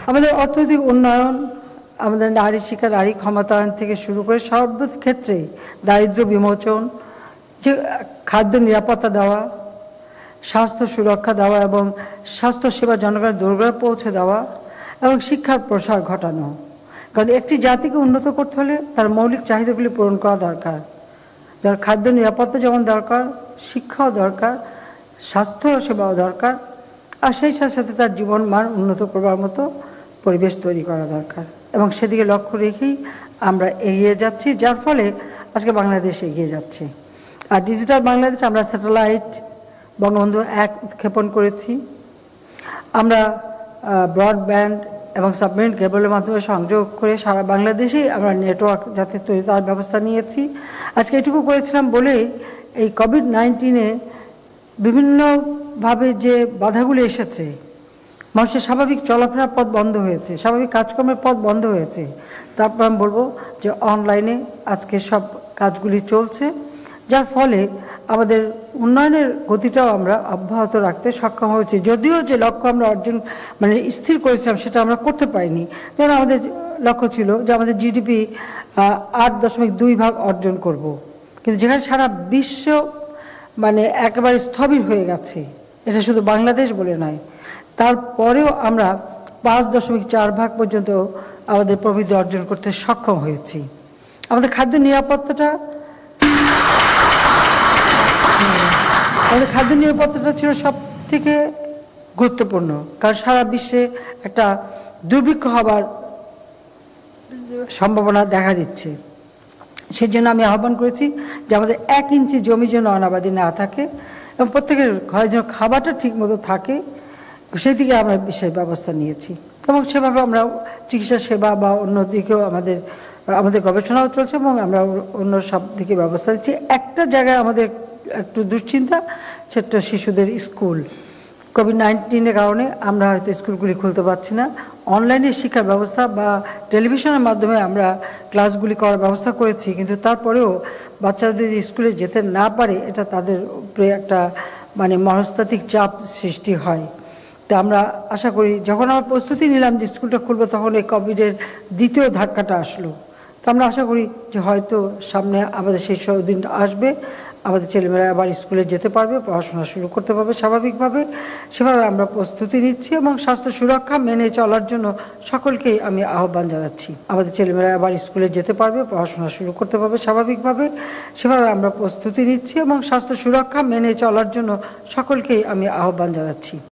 আমাদের অর্থনৈতিক উন্নয়ন, আমাদের নারী শিক্ষা, নারী ক্ষমতায়ন থেকে শুরু করে সর্বক্ষেত্রে দারিদ্র্য বিমোচন, যে খাদ্য নিরাপত্তা দেওয়া, স্বাস্থ্য সুরক্ষা দেওয়া এবং স্বাস্থ্যসেবা জনগণের দোরগোড়ায় পৌঁছে দেওয়া এবং শিক্ষার প্রসার ঘটানো। কারণ একটি জাতিকে উন্নত করতে হলে তার মৌলিক চাহিদাগুলি পূরণ করা দরকার। যার খাদ্য নিরাপত্তা যেমন দরকার, শিক্ষাও দরকার, স্বাস্থ্য সেবাও দরকার, আর সেই সাথে সাথে তার জীবন মান উন্নত করবার মতো পরিবেশ তৈরি করা দরকার। এবং সেদিকে লক্ষ্য রেখেই আমরা এগিয়ে যাচ্ছি, যার ফলে আজকে বাংলাদেশ এগিয়ে যাচ্ছে। আর ডিজিটাল বাংলাদেশ, আমরা স্যাটেলাইট বঙ্গবন্ধু 1 উৎক্ষেপণ করেছি। আমরা ব্রডব্যান্ড এবং সাবমেরিন কেবলের মাধ্যমে সংযোগ করে সারা বাংলাদেশেই আমরা নেটওয়ার্ক যাতে তৈরি তার ব্যবস্থা নিয়েছি। আজকে এটুকু করেছিলাম বলেই এই কোভিড-19-এ বিভিন্নভাবে যে বাধাগুলি এসেছে, মানুষের স্বাভাবিক চলাফেরার পথ বন্ধ হয়েছে, স্বাভাবিক কাজকর্মের পথ বন্ধ হয়েছে, তারপর আমি বলবো যে অনলাইনে আজকে সব কাজগুলি চলছে, যার ফলে আমাদের উন্নয়নের গতিটাও আমরা অব্যাহত রাখতে সক্ষম হয়েছি। যদিও যে লক্ষ্য আমরা অর্জন স্থির করেছিলাম সেটা আমরা করতে পারিনি। যেমন আমাদের লক্ষ্য ছিল যে আমাদের জিডিপি 8.2% অর্জন করব, কিন্তু যেখানে সারা বিশ্ব একেবারে স্থবির হয়ে গেছে, এটা শুধু বাংলাদেশ বলে নয়, তারপরেও আমরা 5.4% পর্যন্ত আমাদের প্রবৃদ্ধি অর্জন করতে সক্ষম হয়েছি। আমাদের খাদ্য নিরাপত্তাটা ছিল সব থেকে গুরুত্বপূর্ণ, কারণ সারা বিশ্বে একটা দুর্ভিক্ষ হবার সম্ভাবনা দেখা দিচ্ছে। সেই জন্য আমি আহ্বান করেছি যে আমাদের 1 ইঞ্চি জমি যেন অনাবাদি না থাকে এবং প্রত্যেকের ঘরে যেন খাবারটা ঠিক মতো থাকে, সেই দিকে আমরা বিশেষ ব্যবস্থা নিয়েছি। এবং সেভাবে আমরা চিকিৎসা সেবা বা অন্য দিকেও আমাদের গবেষণাও চলছে এবং আমরা অন্য সব দিকে ব্যবস্থা নিচ্ছি। একটা জায়গায় আমাদের একটু দুশ্চিন্তা, সেটা শিশুদের স্কুল। কোভিড-19-এর কারণে আমরা হয়তো স্কুলগুলি খুলতে পারছি না। অনলাইনে শিক্ষার ব্যবস্থা বা টেলিভিশনের মাধ্যমে আমরা ক্লাসগুলি করার ব্যবস্থা করেছি, কিন্তু তারপরেও বাচ্চারা যদি স্কুলে যেতে না পারে, এটা তাদের উপরে একটা মনস্তাত্ত্বিক চাপ সৃষ্টি হয়। তো আমরা আশা করি, যখন আমরা প্রস্তুতি নিলাম যে স্কুলটা খুলবো, তখন এই কোভিডের দ্বিতীয় ধাক্কাটা আসলো। তো আমরা আশা করি যে হয়তো সামনে আমাদের সেই দিন আসবে, আমাদের ছেলেমেয়েরা আবার স্কুলে যেতে পারবে, পড়াশোনা শুরু করতে পারবে স্বাভাবিকভাবে। সেভাবে আমরা প্রস্তুতি নিচ্ছি এবং স্বাস্থ্য সুরক্ষা মেনে চলার জন্য সকলকেই আমি আহ্বান জানাচ্ছি। আমাদের ছেলেমেয়েরা আবার স্কুলে যেতে পারবে, পড়াশোনা শুরু করতে পারবে স্বাভাবিকভাবে। সেভাবে আমরা প্রস্তুতি নিচ্ছি এবং স্বাস্থ্য সুরক্ষা মেনে চলার জন্য সকলকেই আমি আহ্বান জানাচ্ছি।